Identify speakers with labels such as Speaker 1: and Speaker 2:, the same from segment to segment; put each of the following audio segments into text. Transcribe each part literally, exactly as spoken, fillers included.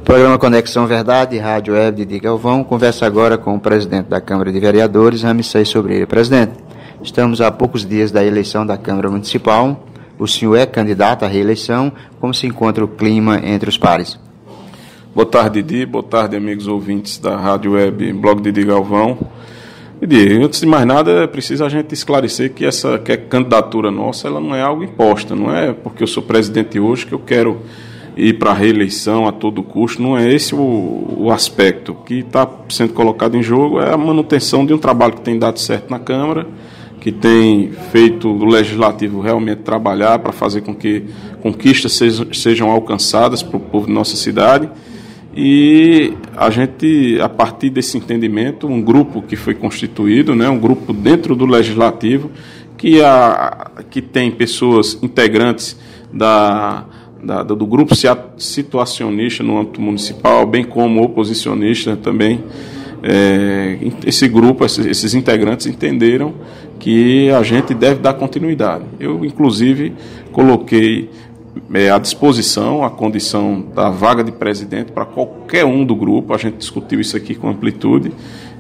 Speaker 1: Programa Conexão Verdade, Rádio Web de Galvão, conversa agora com o presidente da Câmara de Vereadores, Ramsey Sobreira. Presidente, estamos a poucos dias da eleição da Câmara Municipal, o senhor é candidato à reeleição, como se encontra o clima entre os pares?
Speaker 2: Boa tarde, Didi, boa tarde, amigos ouvintes da Rádio Web Blog Didi Galvão. Didi, antes de mais nada, é preciso a gente esclarecer que essa que a candidatura nossa ela não é algo imposta, não é porque eu sou presidente hoje que eu quero ir para a reeleição a todo custo, não é esse o, o aspecto. O que está sendo colocado em jogo é a manutenção de um trabalho que tem dado certo na Câmara, que tem feito o Legislativo realmente trabalhar para fazer com que conquistas sejam, sejam alcançadas para o povo de nossa cidade. E a gente, a partir desse entendimento, um grupo que foi constituído, né, um grupo dentro do Legislativo, que, a, que tem pessoas integrantes da... Da, do grupo situacionista no âmbito municipal, bem como oposicionista também. É, esse grupo, esses, esses integrantes entenderam que a gente deve dar continuidade. Eu, inclusive, coloquei é, à disposição a condição da vaga de presidente para qualquer um do grupo. A gente discutiu isso aqui com amplitude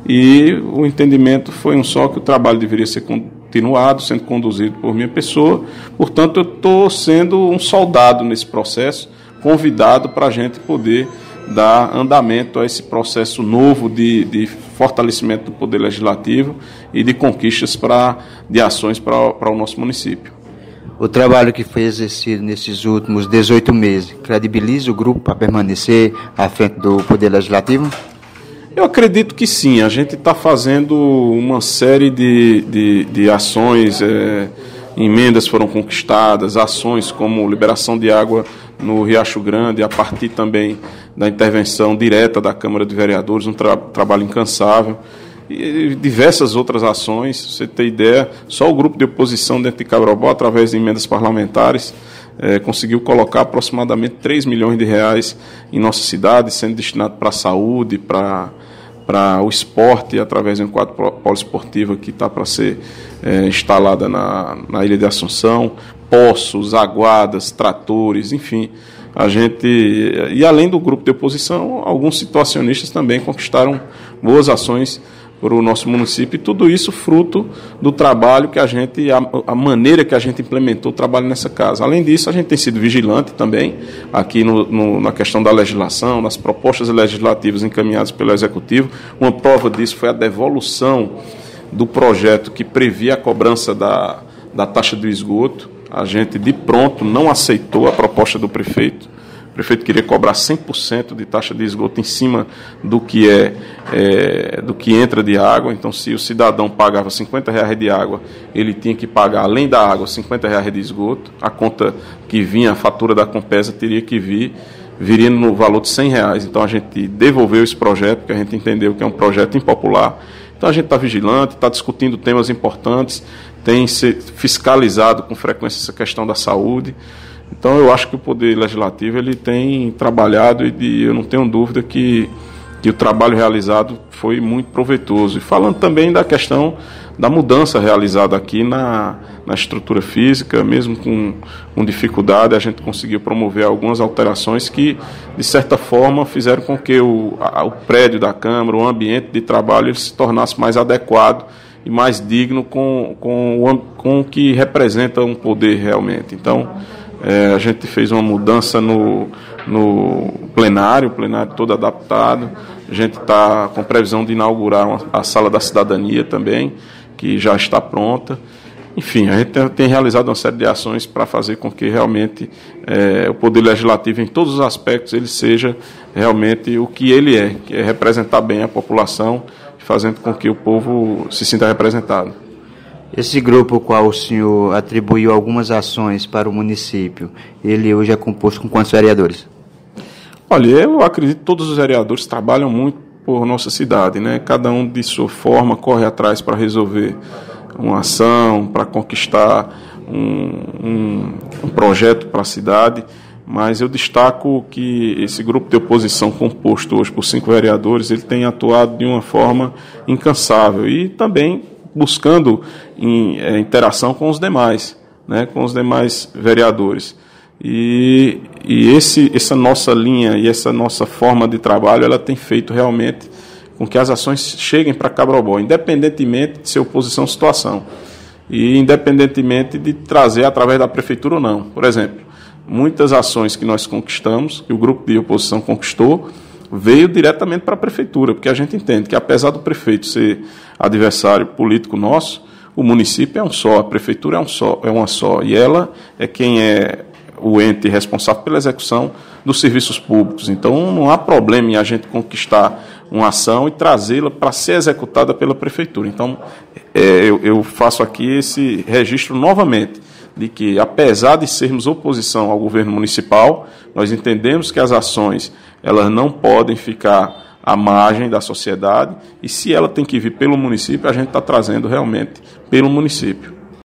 Speaker 2: e o entendimento foi um só, que o trabalho deveria ser continuado, sendo conduzido por minha pessoa. Portanto, eu estou sendo um soldado nesse processo, convidado para a gente poder dar andamento a esse processo novo de, de fortalecimento do poder legislativo e de conquistas pra, de ações para, para o nosso município.
Speaker 1: O trabalho que foi exercido nesses últimos dezoito meses credibiliza o grupo para permanecer à frente do poder legislativo?
Speaker 2: Eu acredito que sim. A gente está fazendo uma série de, de, de ações, é, emendas foram conquistadas, ações como liberação de água no Riacho Grande, a partir também da intervenção direta da Câmara de Vereadores, um tra trabalho incansável, e diversas outras ações. Pra você ter ideia, só o grupo de oposição dentro de Cabrobó, através de emendas parlamentares, É, conseguiu colocar aproximadamente três milhões de reais em nossa cidade, sendo destinado para a saúde, para para o esporte, através de um quadro poliesportivo que está para ser é, instalada na, na Ilha de Assunção, poços, aguadas, tratores, enfim. A gente, e além do grupo de oposição, alguns situacionistas também conquistaram boas ações para o nosso município, e tudo isso fruto do trabalho que a gente, a, a maneira que a gente implementou o trabalho nessa casa. Além disso, a gente tem sido vigilante também aqui no, no, na questão da legislação, nas propostas legislativas encaminhadas pelo Executivo. Uma prova disso foi a devolução do projeto que previa a cobrança da, da taxa do esgoto. A gente, de pronto, não aceitou a proposta do prefeito. O prefeito queria cobrar cem por cento de taxa de esgoto em cima do que, é, é, do que entra de água. Então, se o cidadão pagava cinquenta reais de água, ele tinha que pagar, além da água, cinquenta reais de esgoto. A conta que vinha, a fatura da Compesa, teria que vir, viria no valor de cem reais. Então, a gente devolveu esse projeto, porque a gente entendeu que é um projeto impopular. Então, a gente está vigilante, está discutindo temas importantes, tem se fiscalizado com frequência essa questão da saúde. Então, eu acho que o Poder Legislativo ele tem trabalhado e de, eu não tenho dúvida que, que o trabalho realizado foi muito proveitoso. E falando também da questão da mudança realizada aqui na, na estrutura física, mesmo com, com dificuldade, a gente conseguiu promover algumas alterações que, de certa forma, fizeram com que o, a, o prédio da Câmara, o ambiente de trabalho, ele se tornasse mais adequado e mais digno com, com, o, com o que representa um poder realmente. Então, É, a gente fez uma mudança no, no plenário, o plenário todo adaptado. A gente está com previsão de inaugurar uma, a Sala da Cidadania também, que já está pronta. Enfim, a gente tem, tem realizado uma série de ações para fazer com que realmente é, o Poder Legislativo, em todos os aspectos, ele seja realmente o que ele é, que é representar bem a população, fazendo com que o povo se sinta representado.
Speaker 1: Esse grupo ao qual o senhor atribuiu algumas ações para o município, ele hoje é composto com quantos vereadores?
Speaker 2: Olha, eu acredito que todos os vereadores trabalham muito por nossa cidade, né? Cada um de sua forma corre atrás para resolver uma ação, para conquistar um, um, um projeto para a cidade, mas eu destaco que esse grupo de oposição composto hoje por cinco vereadores, ele tem atuado de uma forma incansável e também buscando em, é, interação com os demais, né, com os demais vereadores. E, e esse, essa nossa linha e essa nossa forma de trabalho, ela tem feito realmente com que as ações cheguem para Cabrobó, independentemente de ser oposição ou situação. E independentemente de trazer através da prefeitura ou não. Por exemplo, muitas ações que nós conquistamos, que o grupo de oposição conquistou, veio diretamente para a prefeitura, porque a gente entende que, apesar do prefeito ser adversário político nosso, o município é um só, a prefeitura é, um só, é uma só, e ela é quem é o ente responsável pela execução dos serviços públicos. Então, não há problema em a gente conquistar uma ação e trazê-la para ser executada pela prefeitura. Então, é, eu, eu faço aqui esse registro novamente, de que, apesar de sermos oposição ao governo municipal, nós entendemos que as ações elas não podem ficar à margem da sociedade, e se ela tem que vir pelo município, a gente está trazendo realmente pelo município.